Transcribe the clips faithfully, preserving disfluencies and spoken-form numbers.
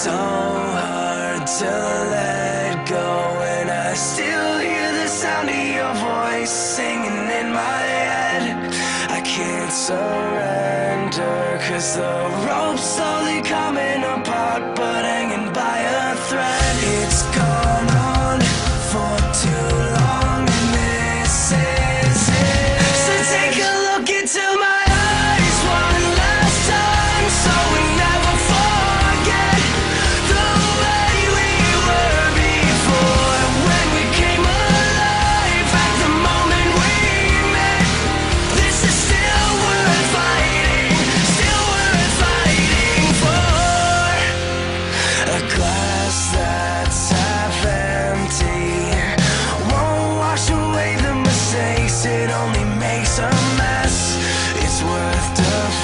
so hard to let go, and I still hear the sound of your voice singing in my head. I can't surrender, cause the rope's slowly coming apart, but hanging by a thread. It's gone on for too long, and this is it. So take a look into my eyes one last time, so we never forget the way we were before, when we came alive at the moment we met. This is still worth fighting, still worth fighting for. A glass that's half empty won't wash away the mistakes, it only makes a mess. It's worth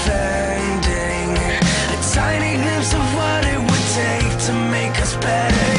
defending, a tiny glimpse of what it would take to make us better.